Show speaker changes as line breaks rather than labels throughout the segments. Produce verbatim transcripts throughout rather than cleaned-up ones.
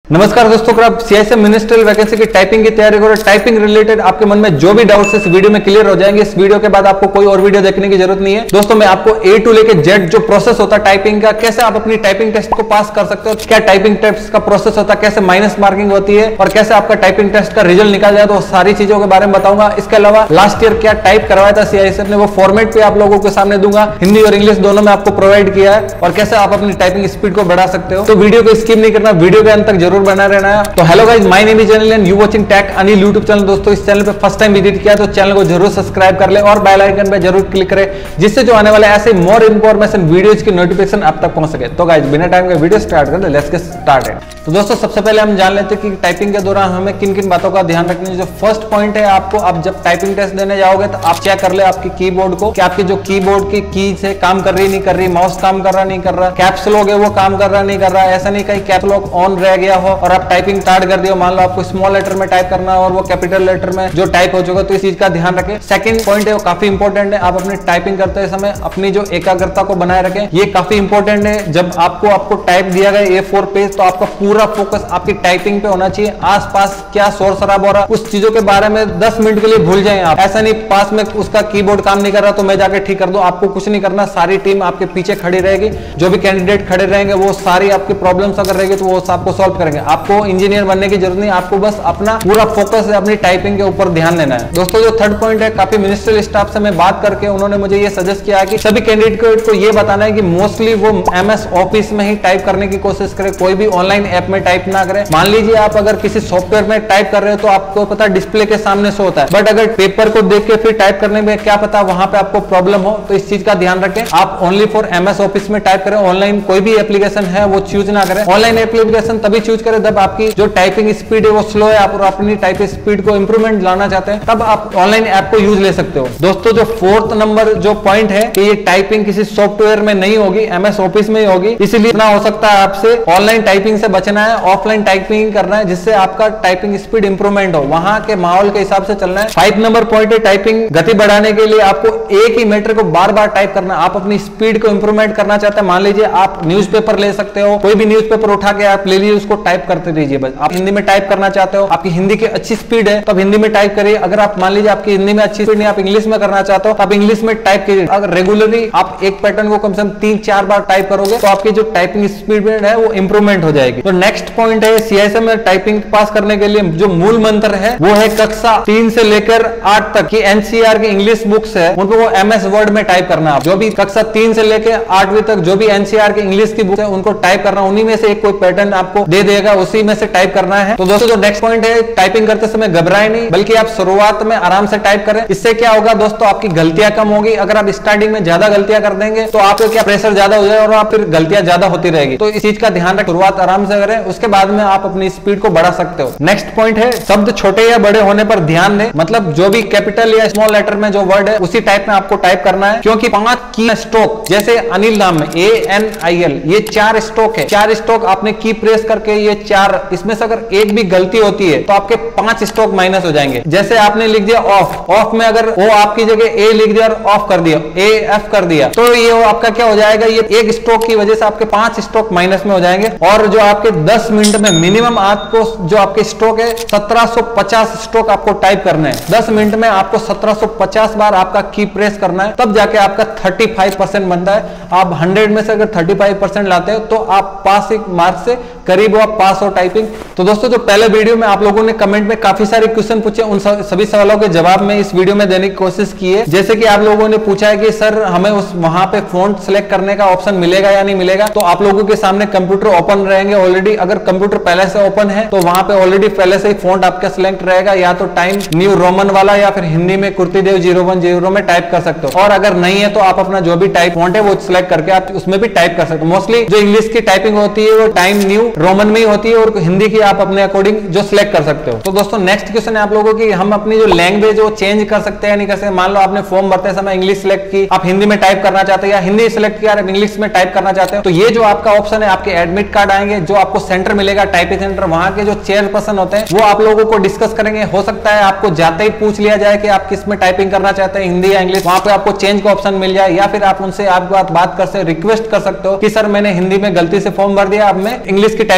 नमस्कार दोस्तों, अगर आप सीआईएसएफ मिनिस्ट्रियल वैकेंसी की टाइपिंग की तैयारी करो, टाइपिंग रिलेटेड आपके मन में जो भी डाउट्स इस वीडियो में क्लियर हो जाएंगे। इस वीडियो के बाद आपको कोई और वीडियो देखने की जरूरत नहीं है। दोस्तों मैं आपको ए टू लेके जेड जो प्रोसेस होता है टाइपिंग का, कैसे आप अपनी टाइपिंग टेस्ट को पास कर सकते हो, क्या टाइपिंग टेस्ट का प्रोसेस होता है, कैसे माइनस मार्किंग होती है और कैसे आपका टाइपिंग टेस्ट का रिजल्ट निकाल जाए, तो सारी चीजों के बारे में बताऊंगा। इसके अलावा लास्ट ईयर क्या टाइप करवाया था सीआईएसएफ ने, वो फॉर्मेट पे आप लोगों के सामने दूंगा। हिंदी और इंग्लिश दोनों में आपको प्रोवाइड किया है और कैसे आप अपनी टाइपिंग स्पीड को बढ़ा सकते हो। तो वीडियो को स्किप नहीं करना, वीडियो के अंत तक जरूर बना रहना है। तो hello guys, my name is Anil and you watching tech Anil YouTube channel. दोस्तों इस चैनल पे फर्स्ट टाइम विजिट किया तो चैनल को जरूर सब्सक्राइब कर ले और बेल आइकन पे जरूर क्लिक करें, जिससे जो आने वाले ऐसे मोर इंफॉर्मेशन वीडियोज की नोटिफिकेशन आप तक पहुंच सके। तो गाइस बिना टाइम के वीडियो स्टार्ट कर दे, लेट्स गेट स्टार्टेड। तो दोस्तों सबसे पहले हम जान लेते हैं कि टाइपिंग के दौरान हमें किन किन बातों का ध्यान रखना है। जो फर्स्ट पॉइंट है, आपको आप जब टाइपिंग टेस्ट देने जाओगे तो आप चेक कर ले आपकी कीबोर्ड को कि आपकी जो कीबोर्ड की की से काम कर रही नहीं कर रही, माउस काम कर रहा नहीं कर रहा, कैप्स लॉक है वो काम कर रहा नहीं कर रहा। ऐसा नहीं कहीं कैप्स लॉक ऑन रह गया हो और आप टाइपिंग स्टार्ट कर दियो, मान लो आपको स्मॉल लेटर में टाइप करना है और वो कैपिटल लेटर में जो टाइप हो चुका, तो इस चीज का ध्यान रखें। सेकंड पॉइंट है वो काफी इंपॉर्टेंट है, आप अपनी टाइपिंग करते समय अपनी जो एकाग्रता को बनाए रखें, ये काफी इंपॉर्टेंट है। जब आपको आपको टाइप दिया गया ए फोर पेज, तो आपका पूरा फोकस आपकी टाइपिंग पे होना चाहिए। आसपास क्या शोर शराब हो रहा है उस चीजों के बारे में दस मिनट के लिए भूल जाएं आप। ऐसा नहीं पास में उसका कीबोर्ड काम नहीं कर रहा तो मैं जाके ठीक कर दूं, आपको कुछ नहीं करना। सारी टीम आपके पीछे खड़ी रहेगी, जो भी कैंडिडेट खड़े रहेंगे वो सारी आपकी प्रॉब्लम्स अगर रहेगी तो वो आपको सॉल्व करेंगे। आपको इंजीनियर बनने की जरूरत नहीं, आपको बस अपना पूरा फोकस है अपनी टाइपिंग के ऊपर ध्यान देना है। दोस्तों जो थर्ड पॉइंट है, काफी मिनिस्ट्रियल स्टाफ से मैं बात करके उन्होंने मुझे ये सजेस्ट किया कि सभी कैंडिडेट को ये बताना है कि मोस्टली वो एमएस ऑफिस में ही टाइप करने की कोशिश करें, कोई भी ऑनलाइन ऐप में टाइप ना करें। मान लीजिए आप अगर किसी सॉफ्टवेयर में टाइप कर रहे हो तो आपको पता डिस्प्ले के सामने शो होता है, बट अगर पेपर को देख के फिर टाइप करने में क्या पता वहां पे आपको प्रॉब्लम हो, तो इस चीज का ध्यान रखें। आप ओनली फॉर एमएस ऑफिस में टाइप करें, ऑनलाइन कोई भी एप्लीकेशन है वो चूज ना करें। ऑनलाइन एप्लीकेशन तभी चूज करें जब आपकी जो टाइपिंग स्पीड है वो स्लो है, आप अपनी टाइपिंग स्पीड को इंप्रूवमेंट लाना चाहते हैं, तब आप ऑनलाइन ऐप को यूज ले सकते हो। दोस्तों जो फोर्थ नंबर जो पॉइंट है कि ये टाइपिंग किसी सॉफ्टवेयर में नहीं होगी, एमएस ऑफिस में ही होगी, इसलिए इतना हो सकता है आपसे ऑनलाइन टाइपिंग से बचना है, ऑफलाइन टाइपिंग करना है, जिससे आपका टाइपिंग स्पीड इंप्रूवमेंट हो, वहां के माहौल के हिसाब से चलना है। फाइव नंबर पॉइंट है, टाइपिंग गति बढ़ाने के लिए आपको एक ही मैटर को बार बार टाइप करना। आप अपनी स्पीड को इंप्रूवमेंट करना चाहते हैं, मान लीजिए आप न्यूज़पेपर ले सकते हो, कोई भी न्यूज़पेपर उठा के आप ले लीजिए, उसको टाइप करते रहिए। बस आप हिंदी में टाइप करना चाहते हो, आपकी हिंदी की अच्छी स्पीड है तो हिंदी में टाइप करिए। अगर आप मान लीजिए आपकी हिंदी में अच्छी स्पीड नहीं, आप इंग्लिश में करना चाहते हो तो आप इंग्लिश में टाइप कीजिए। अगर रेगुलरली आप एक पैटर्न को कम से कम तीन चार बार टाइप करोगे तो आपकी जो टाइपिंग स्पीड है वो इंप्रूवमेंट हो जाएगी। तो नेक्स्ट पॉइंट है, सीआईएसएफ में टाइपिंग पास करने के लिए जो मूल मंत्र है वो है कक्षा तीन से लेकर आठ तक की एनसीईआर की इंग्लिश बुक्स है उनको वो एमएस वर्ड में टाइप करना। जो भी कक्षा तीन से लेकर आठवीं तक जो भी एनसीईआर की इंग्लिश की बुक है उनको टाइप करना, उन्हीं में से एक कोई पैटर्न आपको दे देगा, उसी में से टाइप करना है। तो दोस्तों जो नेक्स्ट पॉइंट है, टाइपिंग करते समय घबराए नहीं, बल्कि आप शुरुआत में आराम से टाइप करें। इससे क्या होगा दोस्तों, आपकी गलतियां कम होगी। अगर आप स्टार्टिंग में ज्यादा गलतियां कर देंगे तो आपको क्या प्रेशर ज्यादा हो जाएगा और आप फिर गलतियां ज्यादा होती रहेगी। तो इस चीज का ध्यान रखें, शुरुआत आराम से करें, उसके बाद में आप अपनी स्पीड को बढ़ा सकते हो। नेक्स्ट पॉइंट है, शब्द छोटे या बड़े होने पर ध्यान दें, मतलब जो भी कैपिटल या स्मॉल लेटर में जो वर्ड है उसी टाइप में आपको टाइप करना है, क्योंकि पांच की स्ट्रोक, जैसे अनिल नाम में ए एन आई एल, ये चार स्ट्रोक है, चार स्ट्रोक आपने की प्रेस करके ये चार, इसमें से अगर एक भी गलती होती है तो आपके पांच स्ट्रोक माइनस हो जाएंगे। जैसे आपने लिख दिया ऑफ, ऑफ में अगर ओ आपकी जगह ए लिख दिया और ऑफ कर दिया, ए एफ कर दिया, तो ये आपका क्या हो जाएगा, ये एक स्ट्रोक की वजह से आपके पांच स्ट्रोक माइनस में हो जाएंगे। और जो आपके दस मिनट में मिनिमम आपको जो आपके स्ट्रोक है सत्रह सौ पचास स्ट्रोक आपको टाइप करना है। दस मिनट में आपको सत्रह सौ पचास बार आपका की प्रेस करना है, तब जाके आपका पैंतीस परसेंट बनता है। आप सौ में से अगर पैंतीस परसेंट लाते हो तो आप पास मार्क्स से करीब आप पास हो टाइपिंग। तो दोस्तों जो पहले वीडियो में आप लोगों ने कमेंट में काफी सारे क्वेश्चन पूछे, उन सभी सवालों के जवाब में इस वीडियो में देने की कोशिश की है। जैसे कि आप लोगों ने पूछा है कि सर हमें उस वहां पे फॉन्ट सिलेक्ट करने का ऑप्शन मिलेगा या नहीं मिलेगा। तो आप लोगों के सामने कंप्यूटर ओपन रहेंगे ऑलरेडी, अगर कंप्यूटर पहले से ओपन है तो वहां पे ऑलरेडी पहले से ही फॉन्ट आपका सिलेक्ट रहेगा, या तो टाइम न्यू रोमन वाला या फिर हिंदी में कुर्तीदेव जीरो वन जीरो में टाइप कर सकते हो। और अगर नहीं है तो आप अपना जो भी टाइप फॉन्ट है वो सिलेक्ट करके आप उसमें भी टाइप कर सकते हो। मोस्टली जो इंग्लिश की टाइपिंग होती है वो टाइम न्यू रोमन में ही होती है और हिंदी की आप अपने अकॉर्डिंग जो सिलेक्ट कर सकते हो। तो दोस्तों नेक्स्ट क्वेश्चन है आप लोगों की, हम अपनी जो लैंग्वेज वो चेंज कर सकते हैं नहीं कर सकते। मान लो आपने फॉर्म भरते समय इंग्लिश सिलेक्ट की, आप हिंदी में टाइप करना चाहते हैं, या हिंदी सिलेक्ट किया आप इंग्लिश में टाइप करना चाहते हो, तो ये जो आपका ऑप्शन है, आपके एडमिट कार्ड आएंगे, जो आपको सेंटर मिलेगा टाइपिंग सेंटर, वहां के जो चेयरपर्सन होते हैं वो आप लोगों को डिस्कस करेंगे। हो सकता है आपको जाते ही पूछ लिया जाए कि आप किस में टाइपिंग करना चाहते हैं, हिंदी या इंग्लिश, वहां पे आपको चेंज का ऑप्शन मिल जाए, या फिर आप उनसे आप बात कर सकते रिक्वेस्ट कर सकते हो कि सर मैंने हिंदी में गलती से फॉर्म भर दिया, अब मैं इंग्लिश की टाइपिंग करवा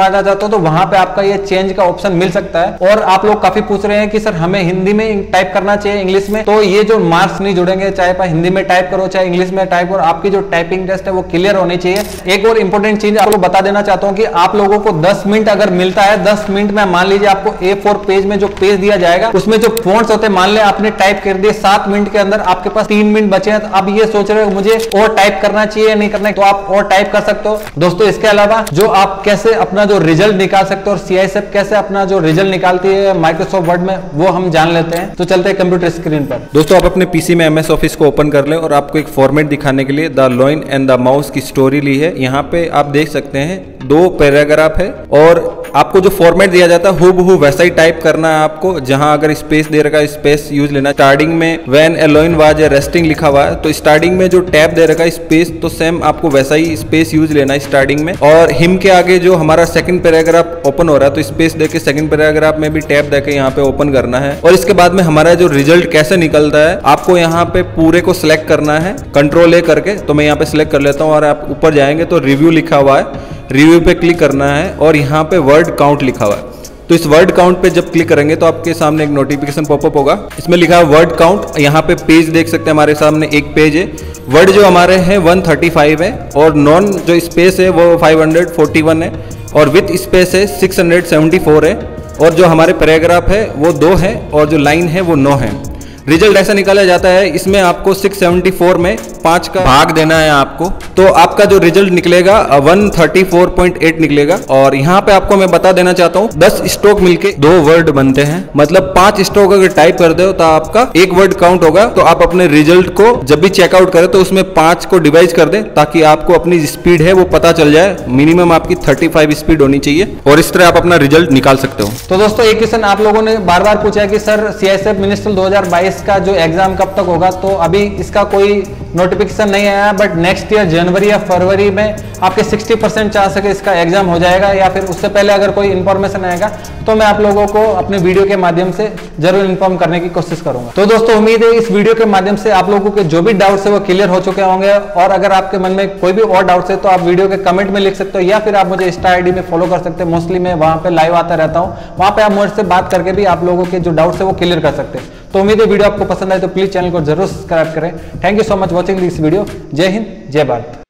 करवाना चाहते हो तो वहां पे आपका ये चेंज का ऑप्शन मिल सकता है। और आप लोग काफी पूछ रहे हैं कि सर हमें हिंदी में टाइप करना चाहिए इंग्लिश में, तो ये जो मार्क्स नहीं जुड़ेंगे, चाहे आप हिंदी में टाइप करो चाहे इंग्लिश में टाइप करो, आपकी जो टाइपिंग टेस्ट है वो क्लियर होनी चाहिए। एक और इंपॉर्टेंट चीज आप लोग बता देना चाहता हूं कि आप लोगों को दस मिनट अगर मिलता है, दस मिनट में मान लीजिए आपको ए फोर पेज में जो पेज दिया जाएगा उसमें जो फॉन्ट्स होते हैं, मान ले आपने टाइप कर दिए सात मिनट के अंदर, आपके पास तीन मिनट बचे हैं, तो अब ये सोच रहे हो मुझे और टाइप करना चाहिए नहीं करना, तो आप और टाइप कर सकते हो दोस्तों। इसके अलावा जो आप कैसे अपना जो रिजल्ट निकाल सकते हो और सीआईएसएफ कैसे अपना जो रिजल्ट निकालती है माइक्रोसॉफ्ट वर्ड में, वो हम जान लेते हैं। तो चलते हैं कंप्यूटर स्क्रीन पर।
दोस्तों आप अपने पीसी में एमएस ऑफिस को ओपन कर लें और आपको एक फॉर्मेट दिखाने के लिए the lion and the mouse की स्टोरी ली है। यहाँ पे आप देख सकते हैं दो पैराग्राफ है और आपको जो फॉर्मेट दिया जाता है हूबहू वैसा ही टाइप करना है आपको। जहां अगर स्पेस दे रखा है स्पेस यूज लेना। स्टार्टिंग में when a lion was a resting लिखा हुआ है तो स्टार्टिंग में जो टैब दे रखा है स्पेस, तो सेम आपको वैसा ही स्पेस यूज लेना है स्टार्टिंग में। और हिम के आगे जो हमारा सेकंड पैराग्राफ ओपन हो रहा है तो स्पेस देके सेकंड पैराग्राफ में भी टैब देके यहाँ पे ओपन करना है। और इसके बाद में हमारा जो रिजल्ट कैसे निकलता है आपको यहाँ पे पूरे को सिलेक्ट करना है कंट्रोल ए करके। तो मैं यहाँ पे सिलेक्ट कर लेता हूँ और आप ऊपर जाएंगे तो रिव्यू लिखा हुआ है, रिव्यू पे क्लिक करना है और यहाँ पे वर्ड काउंट लिखा हुआ है। तो इस वर्ड काउंट पे जब क्लिक करेंगे तो आपके सामने एक नोटिफिकेशन पॉपअप होगा, इसमें लिखा है वर्ड काउंट। यहाँ पे पेज देख सकते हैं, हमारे सामने एक पेज है। वर्ड जो हमारे हैं एक सौ पैंतीस है और नॉन जो स्पेस है वो पाँच सौ इकतालीस है और विथ स्पेस है छह सौ चौहत्तर है और जो हमारे पैराग्राफ है वो दो है और जो लाइन है वो नौ है। रिजल्ट ऐसा निकाला जाता है, इसमें आपको छह सौ चौहत्तर में पाँच का भाग देना है आपको, तो आपका जो रिजल्ट निकलेगा एक सौ चौंतीस पॉइंट आठ निकलेगा। और यहाँ पे आपको मैं बता देना चाहता हूँ दस स्ट्रोक मिलके दो वर्ड बनते हैं, मतलब पांच स्ट्रोक अगर टाइप कर दो तो आपका एक वर्ड काउंट होगा। तो आप अपने रिजल्ट को जब भी चेकआउट करें तो उसमें पांच को डिवाइड कर दें ताकि आपको अपनी स्पीड है वो पता चल जाए। मिनिमम आपकी पैंतीस स्पीड होनी चाहिए और इस तरह आप अपना रिजल्ट निकाल सकते हो।
तो दोस्तों एक क्वेश्चन आप लोगों ने बार बार पूछा है कि सर सीआईएसएफ मिनिस्ट्रियल दो हज़ार बाईस का जो एग्जाम कब तक होगा, तो अभी इसका कोई नोटिफिकेशन नहीं आया, बट नेक्स्ट ईयर जनवरी या फरवरी में आपके साठ परसेंट चांस है कि इसका एग्जाम हो जाएगा, या फिर उससे पहले अगर कोई इन्फॉर्मेशन आएगा तो मैं आप लोगों को अपने वीडियो के माध्यम से जरूर इन्फॉर्म करने की कोशिश करूंगा। तो दोस्तों उम्मीद है इस वीडियो के माध्यम से आप लोगों के जो भी डाउट्स है वो क्लियर हो चुके होंगे, और अगर आपके मन में कोई भी और डाउट्स है तो आप वीडियो के कमेंट में लिख सकते हो या फिर आप मुझे इंस्टा आईडी में फॉलो कर सकते हैं। मोस्टली मैं वहां पे लाइव आता रहता हूं, वहां पे आप मुझसे बात करके भी आप लोगों के जो डाउट्स है वो क्लियर कर सकते हैं। तो उम्मीद है वीडियो आपको पसंद आए तो प्लीज चैनल को जरूर सब्सक्राइब करें। Thank you so much watching this video. जय हिंद, जय भारत।